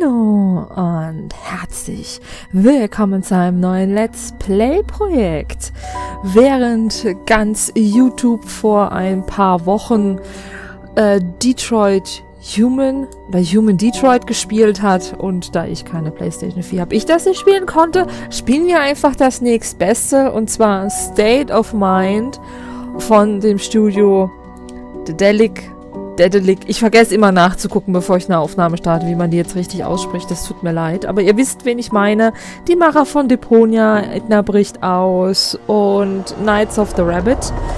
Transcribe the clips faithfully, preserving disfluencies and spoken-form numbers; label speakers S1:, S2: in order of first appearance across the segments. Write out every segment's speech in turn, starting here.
S1: Hallo und herzlich willkommen zu einem neuen Let's Play-Projekt. Während ganz YouTube vor ein paar Wochen äh, Detroit Human oder Human Detroit gespielt hat und da ich keine PlayStation vier habe, ich das nicht spielen konnte, spielen wir einfach das nächstbeste, und zwar State of Mind von dem Studio Dedelic. Dedelic. Ich vergesse immer nachzugucken, bevor ich eine Aufnahme starte, wie man die jetzt richtig ausspricht. Das tut mir leid. Aber ihr wisst, wen ich meine. Die Macher von Deponia, Edna bricht aus und Knights of the Rabbit.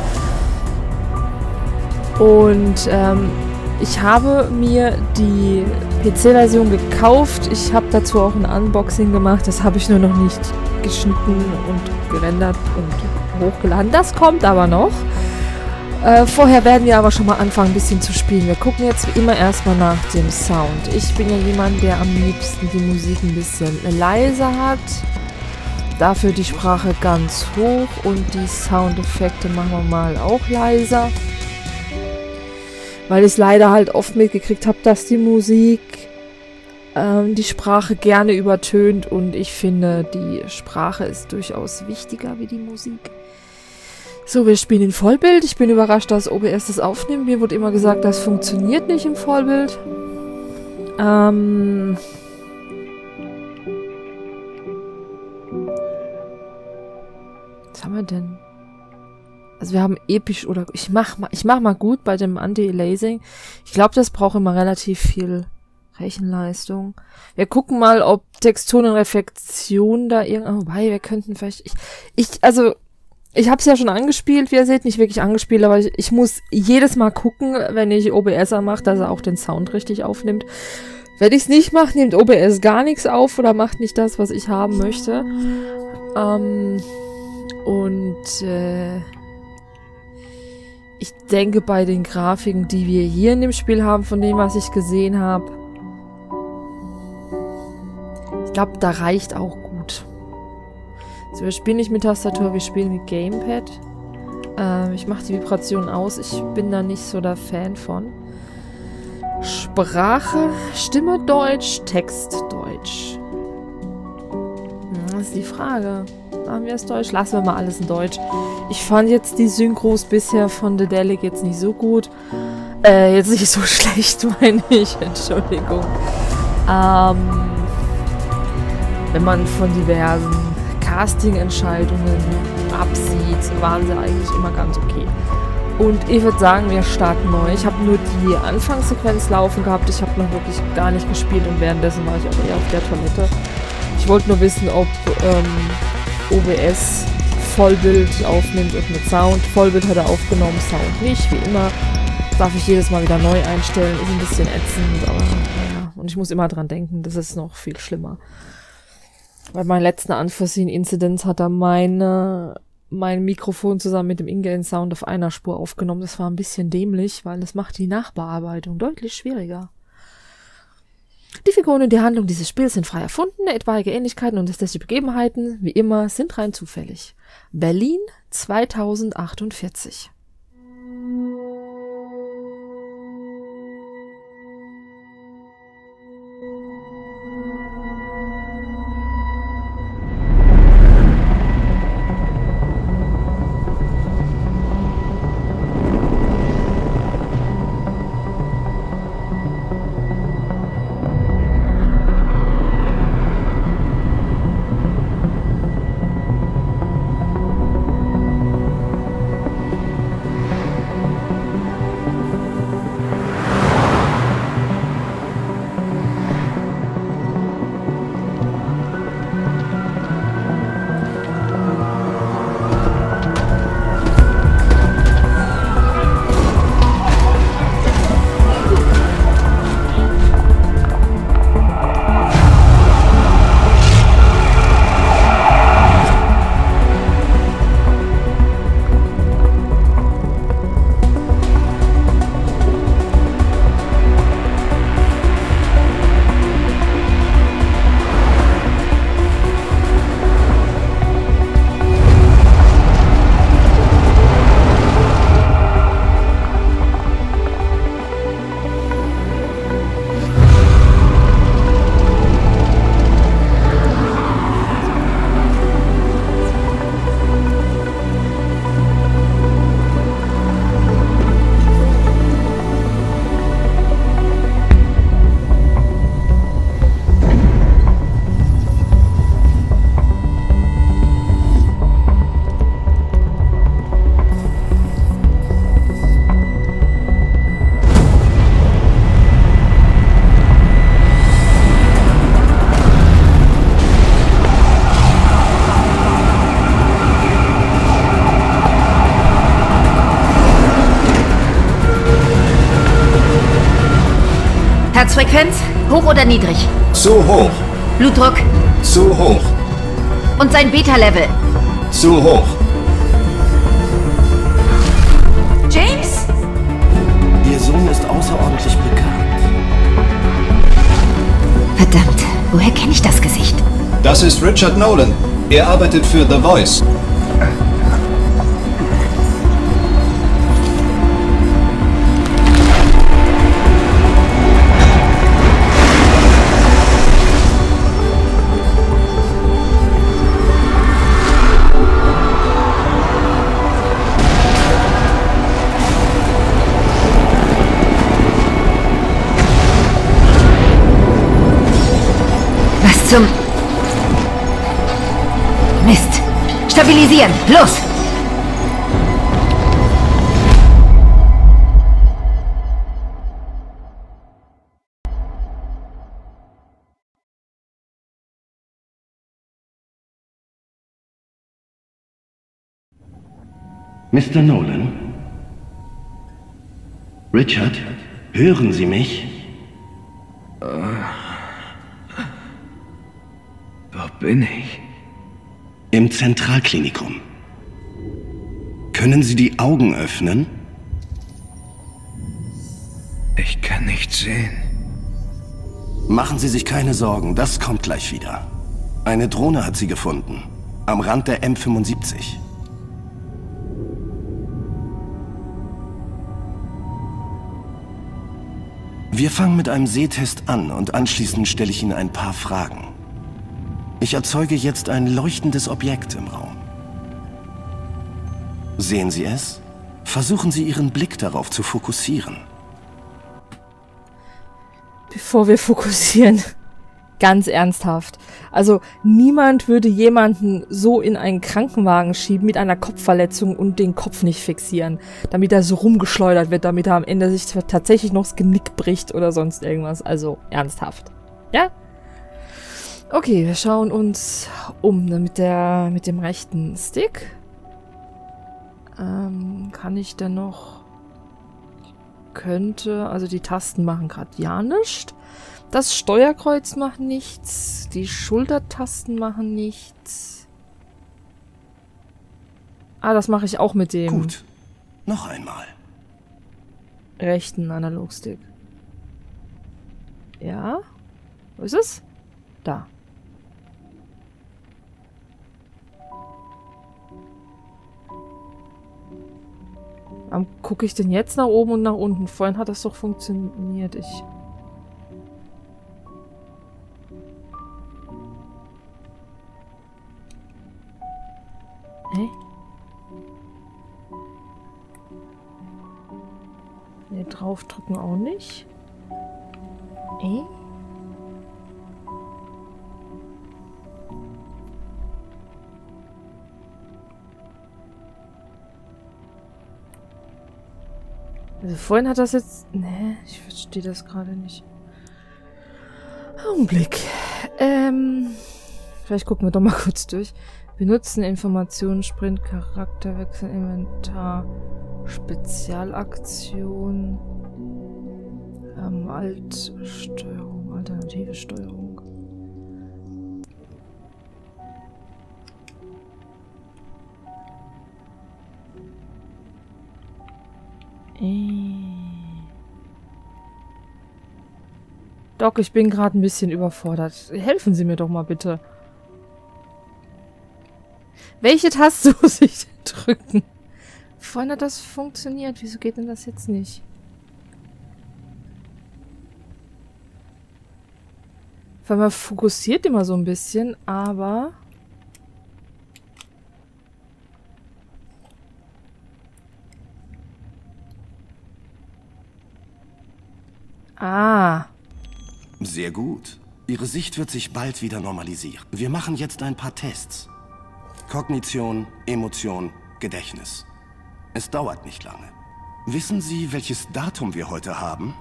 S1: Und ähm, ich habe mir die P C-Version gekauft. Ich habe dazu auch ein Unboxing gemacht. Das habe ich nur noch nicht geschnitten und gerendert und hochgeladen. Das kommt aber noch. Äh, vorher werden wir aber schon mal anfangen, ein bisschen zu spielen. Wir gucken jetzt wie immer erstmal nach dem Sound. Ich bin ja jemand, der am liebsten die Musik ein bisschen leiser hat. Dafür die Sprache ganz hoch und die Soundeffekte machen wir mal auch leiser. Weil ich es leider halt oft mitgekriegt habe, dass die Musik ähm, die Sprache gerne übertönt, und ich finde, die Sprache ist durchaus wichtiger wie die Musik. So, wir spielen in Vollbild. Ich bin überrascht, dass O B S das aufnimmt. Mir wurde immer gesagt, das funktioniert nicht im Vollbild. Ähm... Was haben wir denn? Also wir haben episch, oder ich mach mal, ich mach mal gut bei dem Anti-Aliasing. Ich glaube, das braucht immer relativ viel Rechenleistung. Wir gucken mal, ob Texturen und Reflexion da irgendwo... Wobei, wir könnten vielleicht... Ich, ich also... Ich habe es ja schon angespielt, wie ihr seht, nicht wirklich angespielt, aber ich, ich muss jedes Mal gucken, wenn ich O B S anmache, dass er auch den Sound richtig aufnimmt. Wenn ich es nicht mache, nimmt O B S gar nichts auf oder macht nicht das, was ich haben möchte. Ähm, und äh, ich denke, bei den Grafiken, die wir hier in dem Spiel haben, von dem, was ich gesehen habe, ich glaube, da reicht auch gut. So, wir spielen nicht mit Tastatur, wir spielen mit Gamepad. Äh, ich mache die Vibration aus, ich bin da nicht so der Fan von. Sprache, Stimme Deutsch, Text Deutsch. Hm, das ist die Frage. Machen wir es Deutsch? Lassen wir mal alles in Deutsch. Ich fand jetzt die Synchros bisher von Dedelic jetzt nicht so gut. Äh, jetzt nicht so schlecht, meine ich. Entschuldigung. Ähm, wenn man von diversen Casting-Entscheidungen absieht, waren sie eigentlich immer ganz okay. Und ich würde sagen, wir starten neu. Ich habe nur die Anfangssequenz laufen gehabt. Ich habe noch wirklich gar nicht gespielt und währenddessen war ich auch eher auf der Toilette. Ich wollte nur wissen, ob ähm, O B S Vollbild aufnimmt und mit Sound. Vollbild hat er aufgenommen, Sound nicht, wie immer. Darf ich jedes Mal wieder neu einstellen. Ist ein bisschen ätzend, aber naja. Und ich muss immer dran denken, das ist noch viel schlimmer. Bei meinen letzten Unforeseen Incidents hat er meine, mein Mikrofon zusammen mit dem Ingame-Sound auf einer Spur aufgenommen. Das war ein bisschen dämlich, weil das macht die Nachbearbeitung deutlich schwieriger. Die Figuren und die Handlung dieses Spiels sind frei erfunden. Etwaige Ähnlichkeiten und ästhetische Begebenheiten, wie immer, sind rein zufällig. Berlin zweitausendachtundvierzig.
S2: Herzfrequenz, hoch oder niedrig?
S3: Zu hoch.
S2: Blutdruck?
S3: Zu hoch.
S2: Und sein Beta-Level?
S3: Zu hoch.
S2: James?
S3: Ihr Sohn ist außerordentlich bekannt.
S2: Verdammt, woher kenne ich das Gesicht?
S3: Das ist Richard Nolan. Er arbeitet für The Voice.
S2: Was zum... Mist. Stabilisieren. Los!
S4: Mister Nolan? Richard? Hören Sie mich?
S5: Wo bin ich?
S4: Im Zentralklinikum. Können Sie die Augen öffnen?
S5: Ich kann nichts sehen.
S4: Machen Sie sich keine Sorgen, das kommt gleich wieder. Eine Drohne hat sie gefunden. Am Rand der M fünfundsiebzig. Wir fangen mit einem Sehtest an und anschließend stelle ich Ihnen ein paar Fragen. Ich erzeuge jetzt ein leuchtendes Objekt im Raum. Sehen Sie es? Versuchen Sie Ihren Blick darauf zu fokussieren.
S1: Bevor wir fokussieren, ganz ernsthaft. Also niemand würde jemanden so in einen Krankenwagen schieben mit einer Kopfverletzung und den Kopf nicht fixieren, damit er so rumgeschleudert wird, damit er am Ende sich tatsächlich noch das Genick bricht oder sonst irgendwas. Also ernsthaft. Ja? Okay, wir schauen uns um ne, mit, der, mit dem rechten Stick. Ähm, kann ich denn noch... Könnte... Also die Tasten machen gerade ja nichts. Das Steuerkreuz macht nichts. Die Schultertasten machen nichts. Ah, das mache ich auch mit dem...
S4: Gut. Noch einmal.
S1: Rechten Analogstick. Ja? Wo ist es? Da. Warum gucke ich denn jetzt nach oben und nach unten? Vorhin hat das doch funktioniert. Ich... Hä? Ne, draufdrücken auch nicht. Äh? Also vorhin hat das jetzt... Ne, ich verstehe das gerade nicht. Augenblick. Ähm... Vielleicht gucken wir doch mal kurz durch. Benutzen Informationen, Sprint, Charakterwechsel, Inventar, Spezialaktion, ähm, Alt-Steuerung, alternative Steuerung. Doc, ich bin gerade ein bisschen überfordert. Helfen Sie mir doch mal bitte. Welche Taste muss ich denn drücken? Vorhin hat das funktioniert. Wieso geht denn das jetzt nicht? Weil man fokussiert immer so ein bisschen, aber... Ah.
S4: Sehr gut. Ihre Sicht wird sich bald wieder normalisieren. Wir machen jetzt ein paar Tests. Kognition, Emotion, Gedächtnis. Es dauert nicht lange. Wissen Sie, welches Datum wir heute haben?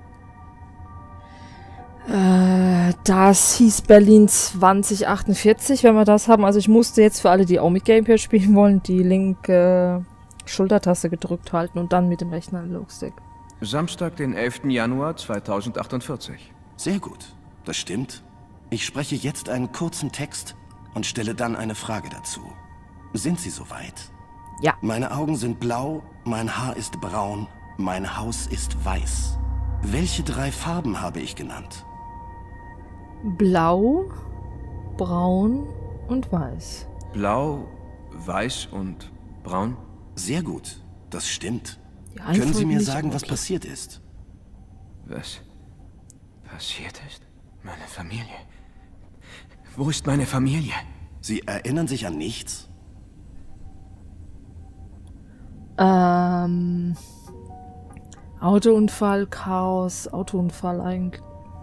S1: Äh, das hieß Berlin zwanzig achtundvierzig, wenn wir das haben. Also ich musste jetzt für alle, die auch mit Gamepad spielen wollen, die linke Schultertaste gedrückt halten und dann mit dem rechten Analogstick.
S5: Samstag, den elften Januar zweitausendachtzig.
S4: Sehr gut. Das stimmt. Ich spreche jetzt einen kurzen Text und stelle dann eine Frage dazu. Sind Sie soweit?
S1: Ja.
S4: Meine Augen sind blau, mein Haar ist braun, mein Haus ist weiß. Welche drei Farben habe ich genannt?
S1: Blau, braun und weiß.
S5: Blau, weiß und braun?
S4: Sehr gut. Das stimmt.
S1: Die
S4: Können Sie
S1: Reihenfolge
S4: mir
S1: nicht
S4: sagen, was
S1: okay.
S4: passiert ist?
S5: Was passiert ist? Meine Familie. Wo ist meine Familie?
S4: Sie erinnern sich an nichts?
S1: Ähm... Autounfall, Chaos, Autounfall eigentlich.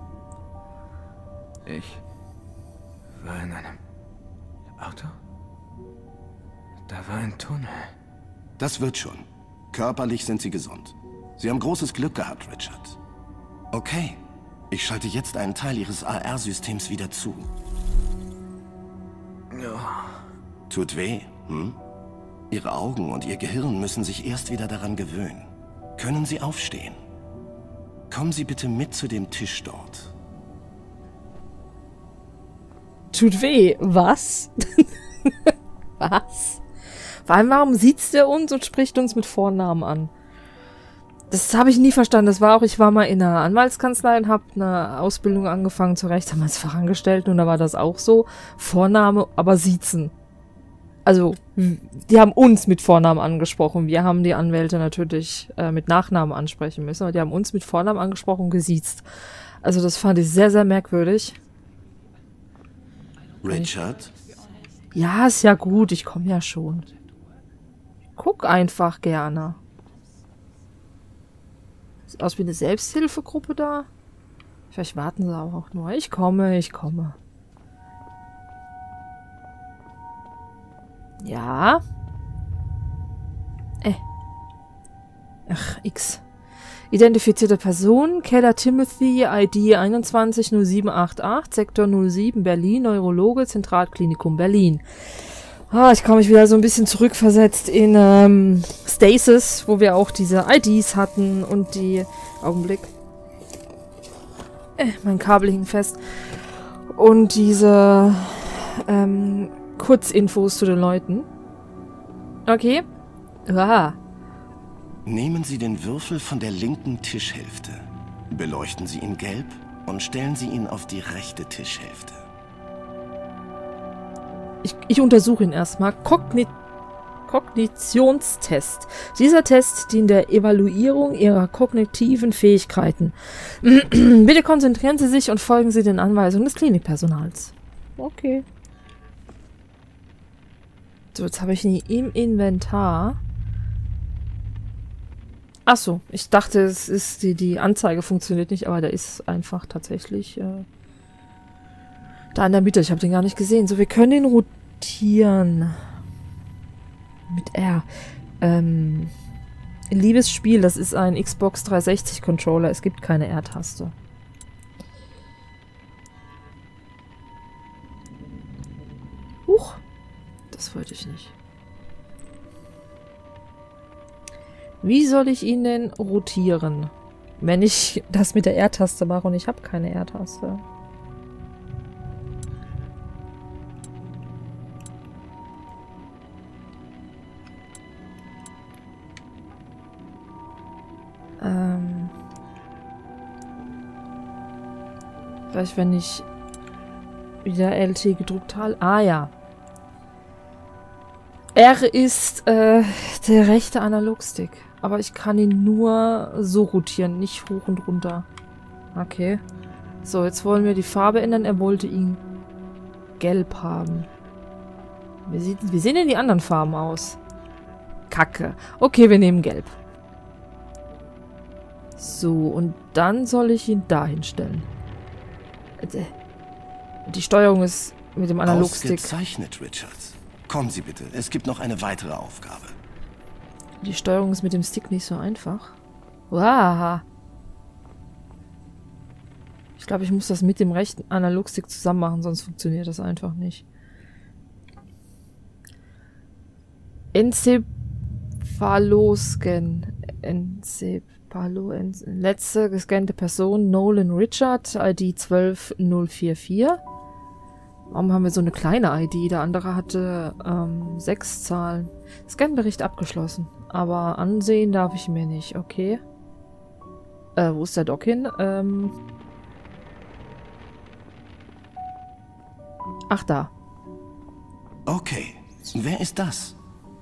S5: Ich war in einem Auto. Da war ein Tunnel.
S4: Das wird schon. Körperlich sind Sie gesund. Sie haben großes Glück gehabt, Richard. Okay. Ich schalte jetzt einen Teil Ihres A R-Systems wieder zu. Tut weh, hm? Ihre Augen und Ihr Gehirn müssen sich erst wieder daran gewöhnen. Können Sie aufstehen? Kommen Sie bitte mit zu dem Tisch dort.
S1: Tut weh. Was? Was? Vor allem, warum sieht's der uns und spricht uns mit Vornamen an? Das habe ich nie verstanden. Das war auch, ich war mal in einer Anwaltskanzlei und habe eine Ausbildung angefangen zur Rechtsanwaltsfachangestellten und da war das auch so. Vorname, aber siezen. Also, die haben uns mit Vornamen angesprochen. Wir haben die Anwälte natürlich äh, mit Nachnamen ansprechen müssen, aber die haben uns mit Vornamen angesprochen und gesiezt. Also das fand ich sehr, sehr merkwürdig.
S4: Richard?
S1: Ja, ist ja gut. Ich komme ja schon. Guck einfach gerne. Sieht aus wie eine Selbsthilfegruppe da. Vielleicht warten sie auch nur. Ich komme, ich komme. Ja. Äh. Ach, X. Identifizierte Person, Keller Timothy, I D einundzwanzig null sieben acht acht, Sektor null sieben, Berlin, Neurologe, Zentralklinikum Berlin. Ah, ich komme mich wieder so ein bisschen zurückversetzt in ähm, Stasis, wo wir auch diese I Ds hatten und die... Augenblick. Äh, mein Kabel hing fest. Und diese ähm, Kurzinfos zu den Leuten. Okay. Ah.
S4: Nehmen Sie den Würfel von der linken Tischhälfte. Beleuchten Sie ihn gelb und stellen Sie ihn auf die rechte Tischhälfte.
S1: Ich, ich untersuche ihn erstmal. Kogni Kognitionstest. Dieser Test dient der Evaluierung Ihrer kognitiven Fähigkeiten. Bitte konzentrieren Sie sich und folgen Sie den Anweisungen des Klinikpersonals. Okay. So, jetzt habe ich ihn im Inventar. Achso, ich dachte, es ist die, die Anzeige funktioniert nicht, aber der ist einfach tatsächlich äh, da in der Mitte. Ich habe den gar nicht gesehen. So, wir können ihn rotieren. Mit R. Ähm, liebes Spiel, das ist ein Xbox dreihundertsechzig Controller. Es gibt keine R-Taste. Huch. Das wollte ich nicht. Wie soll ich ihn denn rotieren? Wenn ich das mit der R-Taste mache und ich habe keine R-Taste. Ähm. Vielleicht, wenn ich wieder L T gedrückt habe. Ah ja. R ist äh, der rechte Analogstick. Aber ich kann ihn nur so rotieren, nicht hoch und runter. Okay. So, jetzt wollen wir die Farbe ändern. Er wollte ihn gelb haben. Wie, sieht, wie sehen denn die anderen Farben aus? Kacke. Okay, wir nehmen gelb. So, und dann soll ich ihn dahin stellen. Die Steuerung ist mit dem Analogstick.
S4: Ausgezeichnet, Richard. Kommen Sie bitte, es gibt noch eine weitere Aufgabe.
S1: Die Steuerung ist mit dem Stick nicht so einfach. Wow. Ich glaube, ich muss das mit dem rechten Analogstick zusammen machen, sonst funktioniert das einfach nicht. Enzephaloscan. Enzep Hallo, letzte gescannte Person, Nolan Richard, I D zwölf null vier vier. Warum haben wir so eine kleine I D? Der andere hatte ähm, sechs Zahlen. Scanbericht abgeschlossen. Aber ansehen darf ich mir nicht. Okay. Äh, wo ist der Doc hin? Ähm... Ach, da.
S4: Okay. Wer ist das?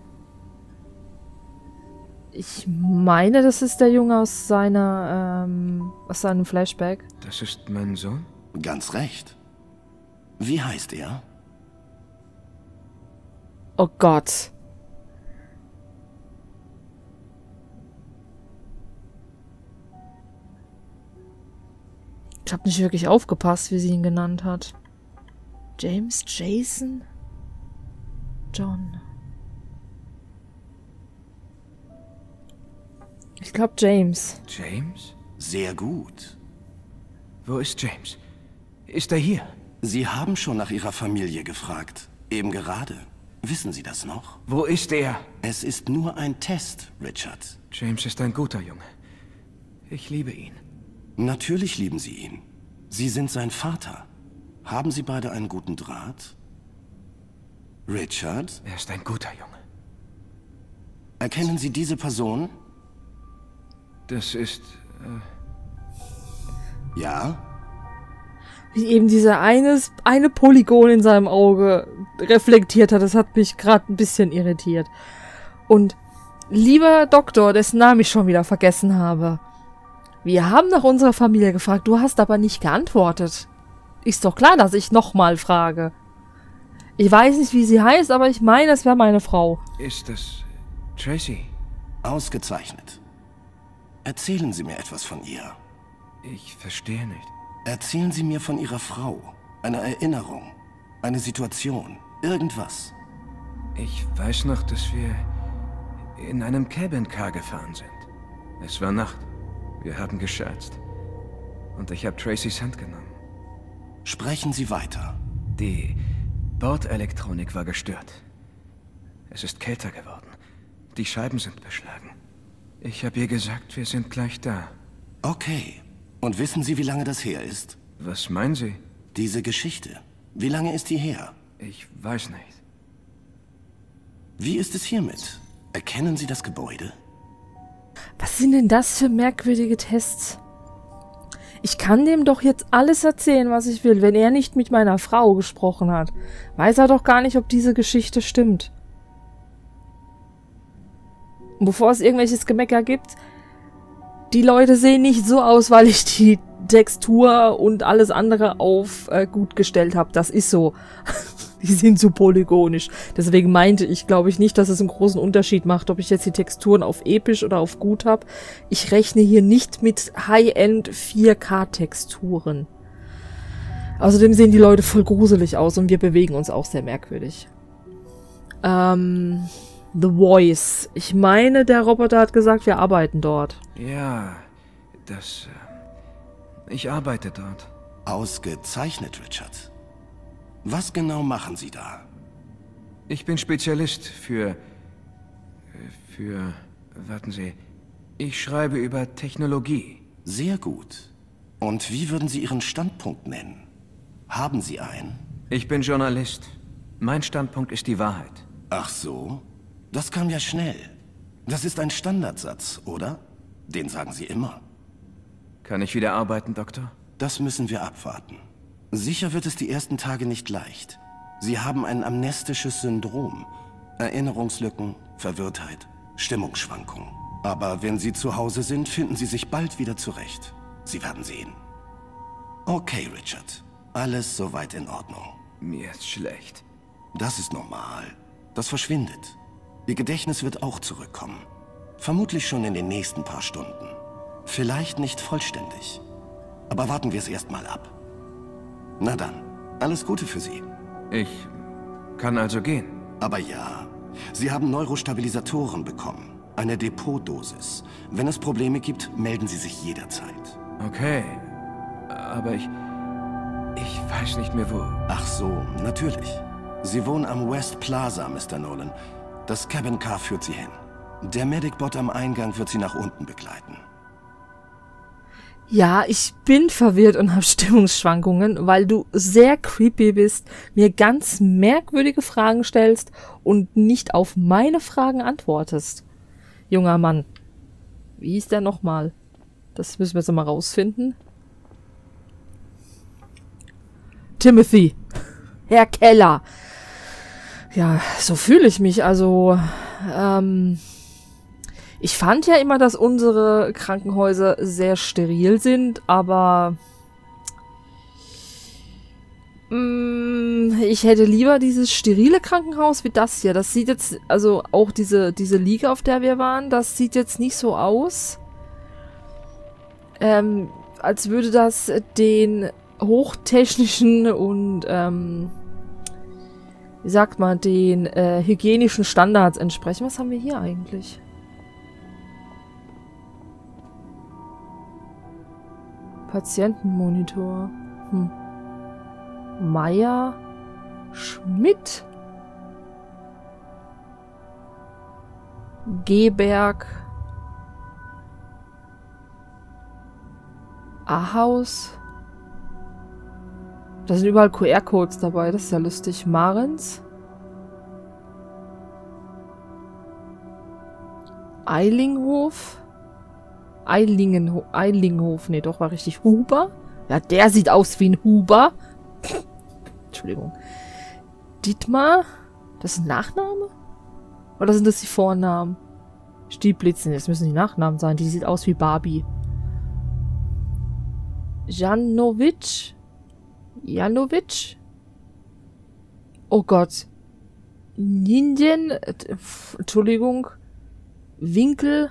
S1: Ich meine, das ist der Junge aus seiner, ähm, aus seinem Flashback.
S5: Das ist mein Sohn?
S4: Ganz recht. Wie heißt er?
S1: Oh Gott. Ich habe nicht wirklich aufgepasst, wie sie ihn genannt hat. James, Jason, John. Ich glaube James.
S5: James?
S4: Sehr gut.
S5: Wo ist James? Ist er hier?
S4: Sie haben schon nach Ihrer Familie gefragt. Eben gerade. Wissen Sie das noch?
S5: Wo ist er?
S4: Es ist nur ein Test, Richard.
S5: James ist ein guter Junge. Ich liebe ihn.
S4: Natürlich lieben Sie ihn. Sie sind sein Vater. Haben Sie beide einen guten Draht? Richard?
S5: Er ist ein guter Junge.
S4: Erkennen Sie diese Person?
S5: Das ist... Äh
S4: Ja?
S1: Wie eben dieser eines, eine Polygon in seinem Auge reflektiert hat, das hat mich gerade ein bisschen irritiert. Und lieber Doktor, dessen Namen ich schon wieder vergessen habe, wir haben nach unserer Familie gefragt, du hast aber nicht geantwortet. Ist doch klar, dass ich nochmal frage. Ich weiß nicht, wie sie heißt, aber ich meine, es wäre meine Frau.
S5: Ist das Tracy?
S4: Ausgezeichnet. Erzählen Sie mir etwas von ihr.
S5: Ich verstehe nicht.
S4: Erzählen Sie mir von Ihrer Frau. Eine Erinnerung. Eine Situation. Irgendwas.
S5: Ich weiß noch, dass wir in einem Cabin Car gefahren sind. Es war Nacht. Wir haben gescherzt. Und ich habe Tracys Hand genommen.
S4: Sprechen Sie weiter.
S5: Die Bordelektronik war gestört. Es ist kälter geworden. Die Scheiben sind beschlagen. Ich habe ihr gesagt, wir sind gleich da.
S4: Okay. Und wissen Sie, wie lange das her ist?
S5: Was meinen Sie?
S4: Diese Geschichte. Wie lange ist die her?
S5: Ich weiß nicht.
S4: Wie ist es hiermit? Erkennen Sie das Gebäude?
S1: Was sind denn das für merkwürdige Tests? Ich kann dem doch jetzt alles erzählen, was ich will. Wenn er nicht mit meiner Frau gesprochen hat, weiß er doch gar nicht, ob diese Geschichte stimmt. Und bevor es irgendwelches Gemecker gibt, die Leute sehen nicht so aus, weil ich die Textur und alles andere auf äh, gut gestellt habe. Das ist so. Die sind zu polygonisch. Deswegen meinte ich, glaube ich nicht, dass es einen großen Unterschied macht, ob ich jetzt die Texturen auf episch oder auf gut habe. Ich rechne hier nicht mit High-End vier K Texturen. Außerdem sehen die Leute voll gruselig aus und wir bewegen uns auch sehr merkwürdig. Ähm, The Voice. Ich meine, der Roboter hat gesagt, wir arbeiten dort.
S5: Ja, das... Äh, ich arbeite dort.
S4: Ausgezeichnet, Richard. Was genau machen Sie da?
S5: Ich bin Spezialist für... für... warten Sie. Ich schreibe über Technologie.
S4: Sehr gut. Und wie würden Sie Ihren Standpunkt nennen? Haben Sie einen?
S5: Ich bin Journalist. Mein Standpunkt ist die Wahrheit.
S4: Ach so? Das kam ja schnell. Das ist ein Standardsatz, oder? Den sagen Sie immer.
S5: Kann ich wieder arbeiten, Doktor?
S4: Das müssen wir abwarten. Sicher wird es die ersten Tage nicht leicht. Sie haben ein amnestisches Syndrom. Erinnerungslücken, Verwirrtheit, Stimmungsschwankungen. Aber wenn Sie zu Hause sind, finden Sie sich bald wieder zurecht. Sie werden sehen. Okay, Richard. Alles soweit in Ordnung.
S5: Mir ist schlecht.
S4: Das ist normal. Das verschwindet. Ihr Gedächtnis wird auch zurückkommen. Vermutlich schon in den nächsten paar Stunden. Vielleicht nicht vollständig. Aber warten wir es erstmal ab. Na dann, alles Gute für Sie.
S5: Ich kann also gehen.
S4: Aber ja, Sie haben Neurostabilisatoren bekommen. Eine Depotdosis. Wenn es Probleme gibt, melden Sie sich jederzeit.
S5: Okay, aber ich... ich weiß nicht mehr wo.
S4: Ach so, natürlich. Sie wohnen am West Plaza, Mister Nolan. Das Cabin Car führt Sie hin. Der Medicbot am Eingang wird Sie nach unten begleiten.
S1: Ja, ich bin verwirrt und habe Stimmungsschwankungen, weil du sehr creepy bist, mir ganz merkwürdige Fragen stellst und nicht auf meine Fragen antwortest. Junger Mann. Wie hieß der nochmal? Das müssen wir jetzt mal rausfinden. Timothy. Herr Keller. Ja, so fühle ich mich. Also, ähm... ich fand ja immer, dass unsere Krankenhäuser sehr steril sind, aber mh, ich hätte lieber dieses sterile Krankenhaus wie das hier. Das sieht jetzt, also auch diese, diese Liga, auf der wir waren, das sieht jetzt nicht so aus, ähm, als würde das den hochtechnischen und, ähm, wie sagt man, den äh, hygienischen Standards entsprechen. Was haben wir hier eigentlich? Patientenmonitor. Hm. Meier. Schmidt. Geberg. Ahaus. Da sind überall Q R-Codes dabei. Das ist ja lustig. Marens. Eilinghof. Eilingenhof, Eilinghof, nee, doch, war richtig. Huber? Ja, der sieht aus wie ein Huber. Entschuldigung. Dietmar? Das ist ein Nachname? Oder sind das die Vornamen? Stieblitzen, das müssen die Nachnamen sein. Die sieht aus wie Barbie. Janovic? Janovic? Oh Gott. Ninjen? Äh, Entschuldigung. Winkel?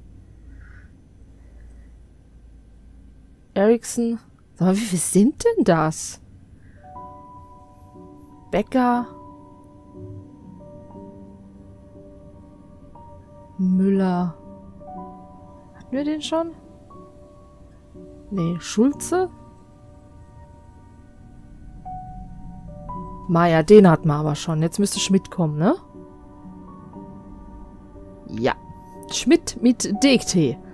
S1: Ericsson. Sag mal, wie viel sind denn das? Becker. Müller. Hatten wir den schon? Nee, Schulze? Maja, den hatten wir aber schon. Jetzt müsste Schmidt kommen, ne? Ja. Schmidt mit D T.